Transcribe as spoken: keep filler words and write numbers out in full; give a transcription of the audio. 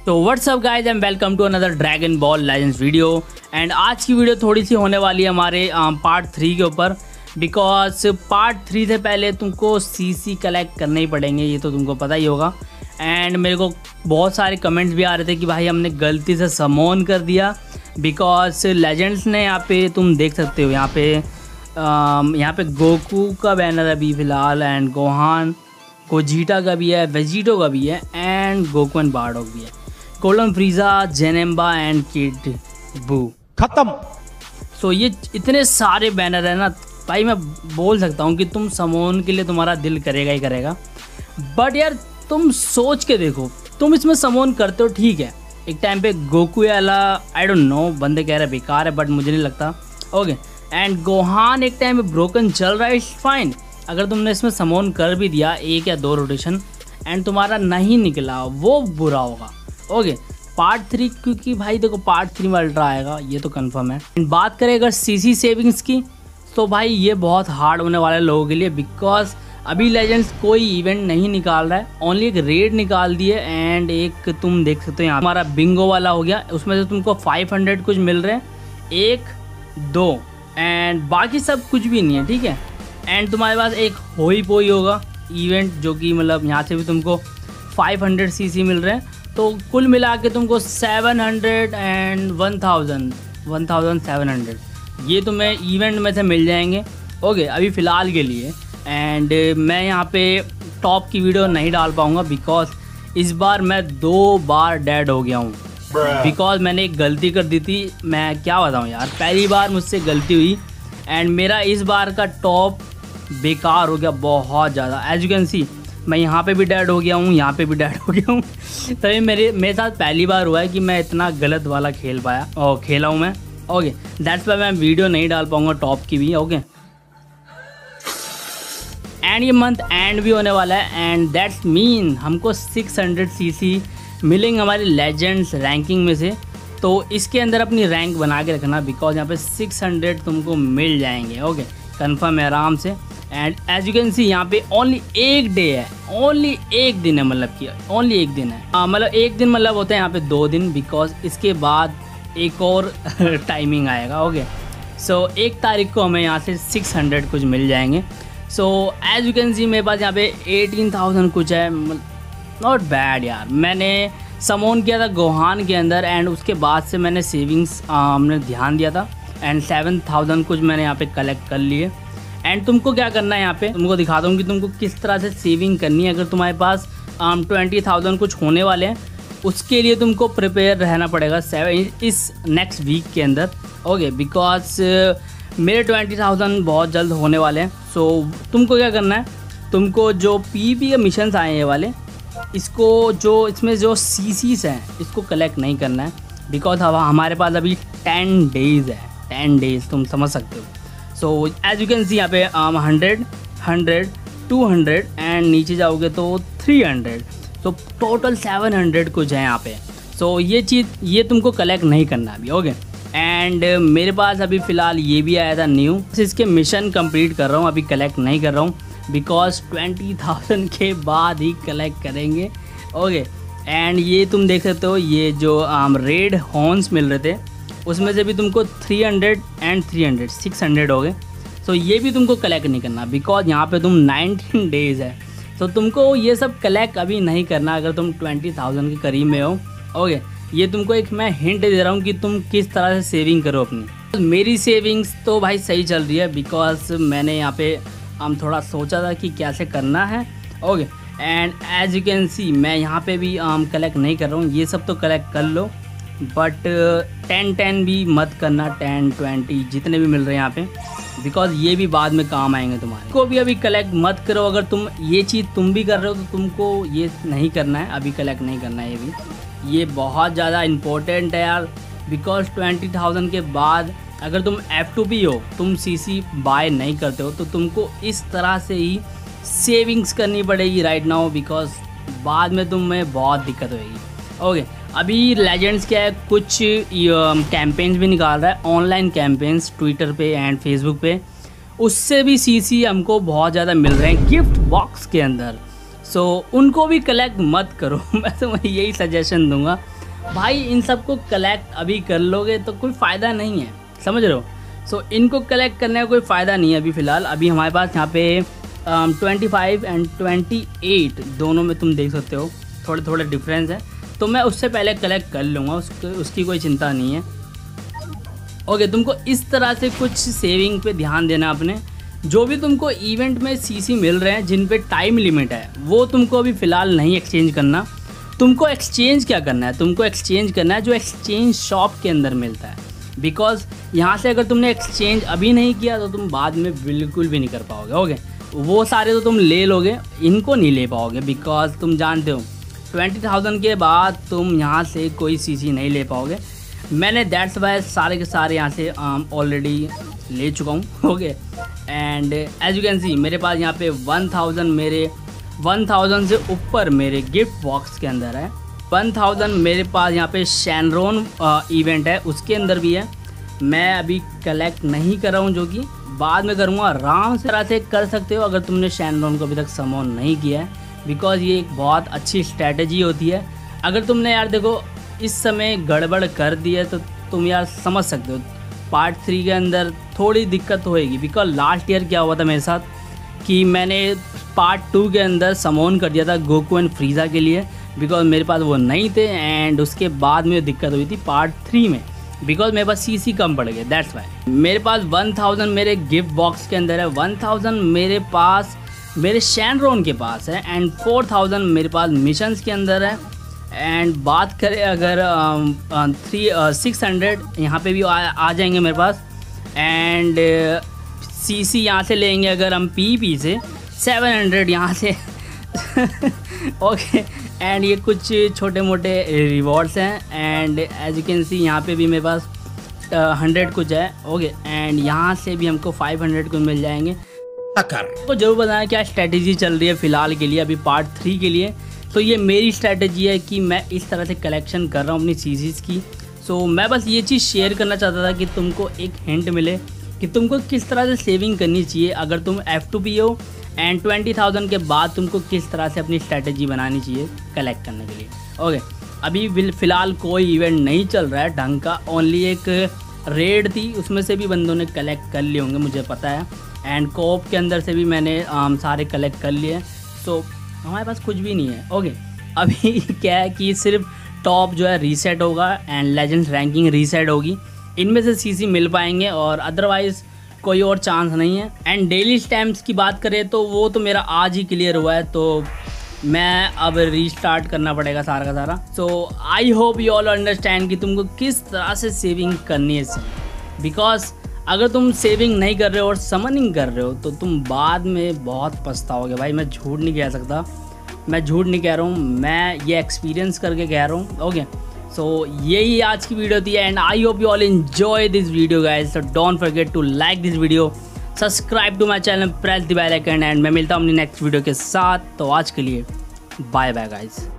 तो what's up guys and welcome to another Dragon Ball Legends video. And आज की video थोड़ी सी होने वाली है हमारे पार्ट थ्री के ऊपर, बिकॉज पार्ट थ्री से पहले तुमको सीसी कलेक्ट करने ही पड़ेंगे, ये तो तुमको पता ही होगा। एंड मेरे को बहुत सारे कमेंट्स भी आ रहे थे कि भाई हमने गलती से समोन कर दिया, बिकॉज लेजेंड्स ने यहाँ पे तुम देख सकते हो, यहाँ पे यहाँ पे गोकू का बैनर है अभी फ़िलहाल, एंड गोहान गोजीटा का भी है, वेजिटो का भी है, एंड गोकू एंड बारडॉग भी है, Golden Frieza, Janemba and Kid Buu खत्म। सो so, ये इतने सारे बैनर है ना भाई, मैं बोल सकता हूँ कि तुम समोन के लिए तुम्हारा दिल करेगा ही करेगा। बट यार तुम सोच के देखो, तुम इसमें समोन करते हो ठीक है, एक टाइम पे गोकू वाला आई डोंट नो, बंदे कह रहे बेकार है बट मुझे नहीं लगता, ओके। एंड गोहान एक टाइम पे ब्रोकन चल रहा है, इट्स फाइन। अगर तुमने इसमें समोन कर भी दिया एक या दो रोटेशन एंड तुम्हारा नहीं निकला, वो बुरा होगा, ओके। पार्ट थ्री, क्योंकि भाई देखो पार्ट थ्री में अल्ट्रा आएगा, ये तो कंफर्म है। बात करें अगर सीसी सेविंग्स की, तो भाई ये बहुत हार्ड होने वाला है लोगों के लिए, बिकॉज अभी लेजेंड्स कोई इवेंट नहीं निकाल रहा है, ओनली एक रेड निकाल दिए। एंड एक तुम देख सकते हो यहाँ हमारा बिंगो वाला हो गया, उसमें से तुमको फाइव हंड्रेड कुछ मिल रहे हैं, एक दो, एंड बाकी सब कुछ भी नहीं है, ठीक है। एंड तुम्हारे पास एक होई पोई होगा इवेंट, जो कि मतलब यहाँ से भी तुमको फाइव हंड्रेड सीसी मिल रहे हैं, तो कुल मिला के तुमको seven hundred and one thousand one thousand seven hundred ये तुम्हें इवेंट में से मिल जाएंगे, ओके, अभी फ़िलहाल के लिए। एंड मैं यहाँ पे टॉप की वीडियो नहीं डाल पाऊँगा, बिकॉज इस बार मैं दो बार डेड हो गया हूँ, बिकॉज मैंने एक गलती कर दी थी। मैं क्या बताऊँ यार, पहली बार मुझसे गलती हुई एंड मेरा इस बार का टॉप बेकार हो गया बहुत ज़्यादा। एज यू कैन सी, मैं यहाँ पे भी डेड हो गया हूँ, यहाँ पे भी डेड हो गया हूँ। तभी मेरे मेरे साथ पहली बार हुआ है कि मैं इतना गलत वाला खेल पाया और खेला हूँ मैं, ओके। दैट्स वाई मैं वीडियो नहीं डाल पाऊँगा टॉप की भी, ओके। एंड ये मंथ एंड भी होने वाला है, एंड दैट्स मीन हमको सिक्स हंड्रेड सीसी मिलेंगे हमारी लेजेंड्स रैंकिंग में से। तो इसके अंदर अपनी रैंक बना के रखना, बिकॉज यहाँ पे सिक्स हंड्रेड तुमको मिल जाएंगे, ओके, कंफर्म है आराम से। And as you can see यहाँ पे ओनली एक डे है, ओनली एक दिन है, मतलब कि ओनली एक दिन है, मतलब एक दिन मतलब होता है यहाँ पे दो दिन, बिकॉज इसके बाद एक और टाइमिंग आएगा, ओके। सो एक तारीख को हमें यहाँ से सिक्स हंड्रेड कुछ मिल जाएंगे। So as you can see मेरे पास यहाँ पे एटीन थाउजेंड कुछ है, नॉट बैड यार। मैंने समोन किया था गोहान के अंदर, एंड उसके बाद से मैंने सेविंग्स हमने ध्यान दिया था, एंड सेवन थाउजेंड कुछ मैंने यहाँ पे कलेक्ट कर लिए। एंड तुमको क्या करना है, यहाँ पे तुमको दिखा दूँ कि तुमको किस तरह से सेविंग करनी है। अगर तुम्हारे पास ट्वेंटी थाउजेंड कुछ होने वाले हैं, उसके लिए तुमको प्रिपेयर रहना पड़ेगा सेवन इस नेक्स्ट वीक के अंदर, ओके, बिकॉज मेरे ट्वेंटी थाउजेंड बहुत जल्द होने वाले हैं। सो so, तुमको क्या करना है, तुमको जो पी पी के मिशंस आए हैं ये वाले, इसको जो इसमें जो सी सीज हैं इसको कलेक्ट नहीं करना है, बिकॉज अब हमारे पास अभी टेन डेज़ है, टेन डेज़ तुम समझ सकते हो। So as you can see यहाँ पे hundred hundred two hundred and नीचे जाओगे तो थ्री हंड्रेड, तो टोटल सेवन हंड्रेड कुछ है यहाँ पे। सो so, ये चीज़ ये तुमको कलेक्ट नहीं करना अभी, ओके। एंड मेरे पास अभी फ़िलहाल ये भी आया था न्यू, इसके मिशन कंप्लीट कर रहा हूँ, अभी कलेक्ट नहीं कर रहा हूँ, बिकॉज ट्वेंटी थाउजेंड के बाद ही कलेक्ट करेंगे, ओके। एंड ये तुम देख सकते हो, ये जो रेड हॉर्न्स मिल रहे थे उसमें से भी तुमको three hundred and three hundred six hundred हो गए। सो ये भी तुमको कलेक्ट नहीं करना, बिकॉज यहाँ पे तुम नाइनटीन डेज़ है, तो तुमको ये सब कलेक्ट अभी नहीं करना अगर तुम ट्वेंटी थाउजेंड के करीब में हो, ओके। ये तुमको एक मैं हिंट दे रहा हूँ कि तुम किस तरह से सेविंग करो अपनी। मेरी सेविंग्स तो भाई सही चल रही है, बिकॉज मैंने यहाँ पे हम थोड़ा सोचा था कि कैसे करना है, okay. And as you can see मैं यहाँ पे भी आम कलेक्ट नहीं कर रहा हूँ, ये सब तो कलेक्ट कर लो, बट टेन टेन भी मत करना, टेन ट्वेंटी जितने भी मिल रहे हैं यहाँ पे, बिकॉज ये भी बाद में काम आएंगे तुम्हारे को भी। अभी कलेक्ट मत करो, अगर तुम ये चीज़ तुम भी कर रहे हो तो तुमको ये नहीं करना है, अभी कलेक्ट नहीं करना है, ये भी ये बहुत ज़्यादा इम्पोर्टेंट है यार, बिकॉज ट्वेंटी थाउजेंड के बाद अगर तुम एफ टू पी हो, तुम सी सी बाय नहीं करते हो, तो तुमको इस तरह से ही सेविंग्स करनी पड़ेगी राइट नाउ, बिकॉज बाद में तुम्हें बहुत दिक्कत होगी, ओके। अभी लेजेंड्स क्या है, कुछ कैंपेन्स भी निकाल रहा है, ऑनलाइन कैंपेन्स ट्विटर पे एंड फेसबुक पे, उससे भी सीसी हमको बहुत ज़्यादा मिल रहे हैं गिफ्ट बॉक्स के अंदर। सो so, उनको भी कलेक्ट मत करो। मैं तो मैं यही सजेशन दूंगा, भाई इन सबको कलेक्ट अभी कर लोगे तो कोई फ़ायदा नहीं है, समझ रहे हो। सो so, इनको कलेक्ट करने का कोई फ़ायदा नहीं है अभी फ़िलहाल। अभी हमारे पास यहाँ पे twenty five and twenty eight दोनों में तुम देख सकते हो थोड़े थोड़े डिफरेंस है, तो मैं उससे पहले कलेक्ट कर लूँगा, उसकी उसकी कोई चिंता नहीं है। ओके, तुमको इस तरह से कुछ सेविंग पे ध्यान देना अपने। जो भी तुमको इवेंट में सीसी मिल रहे हैं जिन पे टाइम लिमिट है वो तुमको अभी फ़िलहाल नहीं एक्सचेंज करना। तुमको एक्सचेंज क्या करना है, तुमको एक्सचेंज करना है जो एक्सचेंज शॉप के अंदर मिलता है। बिकॉज़ यहाँ से अगर तुमने एक्सचेंज अभी नहीं किया तो तुम बाद में बिल्कुल भी नहीं कर पाओगे। ओके, वो सारे तो तुम ले लोगे, इनको नहीं ले पाओगे बिकॉज़ तुम जानते हो ट्वेंटी थाउजेंड के बाद तुम यहाँ से कोई सीसी नहीं ले पाओगे। मैंने दैट्स वाई सारे के सारे यहाँ से ऑलरेडी ले चुका हूँ। Okay, and as you can see मेरे पास यहाँ पे वन थाउजेंड मेरे वन थाउजेंड से ऊपर मेरे गिफ्ट बॉक्स के अंदर है। वन थाउजेंड मेरे पास यहाँ पे शैनरॉन इवेंट है उसके अंदर भी है। मैं अभी कलेक्ट नहीं कर रहा हूँ, जो कि बाद में करूँगा। आराम से तरह से कर सकते हो अगर तुमने शैनरॉन को अभी तक समॉन नहीं किया है, बिकॉज़ ये एक बहुत अच्छी स्ट्रैटेजी होती है। अगर तुमने यार देखो इस समय गड़बड़ कर दी है तो तुम यार समझ सकते हो पार्ट थ्री के अंदर थोड़ी दिक्कत होएगी। बिकॉज लास्ट ईयर क्या हुआ था मेरे साथ कि मैंने पार्ट टू के अंदर समॉन कर दिया था गोकू एंड फ्रीज़ा के लिए, बिकॉज मेरे पास वो नहीं थे। एंड उसके बाद में दिक्कत हुई थी पार्ट थ्री में, बिकॉज मेरे पास सीसी कम पड़ गए। दैट्स वाई मेरे पास वन थाउजेंड मेरे गिफ्ट बॉक्स के अंदर है, वन थाउजेंड मेरे पास मेरे शैनरॉन के पास है, एंड फोर थाउजेंड मेरे पास मिशंस के अंदर है। एंड बात करें अगर थ्री सिक्स हंड्रेड यहाँ पे भी आ, आ जाएंगे मेरे पास। एंड सी सी यहाँ से लेंगे अगर हम पी पी से सेवन हंड्रेड यहाँ से। ओके, एंड ये कुछ छोटे मोटे रिवॉर्ड्स हैं। And as you can see यहाँ पे भी मेरे पास हंड्रेड कुछ है। ओके, एंड यहाँ से भी हमको फाइव हंड्रेड कुछ मिल जाएंगे। तो जरूर बताना क्या स्ट्रैटेजी चल रही है फ़िलहाल के लिए, अभी पार्ट थ्री के लिए। तो ये मेरी स्ट्रैटेजी है कि मैं इस तरह से कलेक्शन कर रहा हूँ अपनी सीरीज़ की। सो मैं बस ये चीज़ शेयर करना चाहता था कि तुमको एक हिंट मिले कि तुमको किस तरह से सेविंग करनी चाहिए अगर तुम एफ टू पी हो, एंड ट्वेंटी थाउजेंड के बाद तुमको किस तरह से अपनी स्ट्रैटेजी बनानी चाहिए कलेक्ट करने के लिए। ओके, अभी फ़िलहाल कोई इवेंट नहीं चल रहा है ढंग का, ओनली एक रेड थी, उसमें से भी बंदों ने कलेक्ट कर लिए होंगे मुझे पता है। एंड कोप के अंदर से भी मैंने आम, सारे कलेक्ट कर लिए। सो हमारे पास कुछ भी नहीं है। ओके, अभी क्या है कि सिर्फ टॉप जो है रीसेट होगा एंड लेजेंड्स रैंकिंग रीसेट होगी, इनमें से सीसी मिल पाएंगे और अदरवाइज़ कोई और चांस नहीं है। एंड डेली स्टैम्प्स की बात करें तो वो तो मेरा आज ही क्लियर हुआ है, तो मैं अब रीस्टार्ट करना पड़ेगा सारा का सारा। So I hope you all understand कि तुमको किस तरह से सेविंग करनी है इसमें। बिकॉज अगर तुम सेविंग नहीं कर रहे हो और समनिंग कर रहे हो तो तुम बाद में बहुत पछताओगे। भाई मैं झूठ नहीं कह सकता, मैं झूठ नहीं कह रहा हूँ, मैं ये एक्सपीरियंस करके कह रहा हूँ। ओके, सो यही आज की वीडियो थी and I hope you all enjoy this video guys. So don't forget to like this video, subscribe to my channel, press the bell icon, and मैं मिलता हूँ अपनी नेक्स्ट वीडियो के साथ। तो आज के लिए बाय बाय गाइस।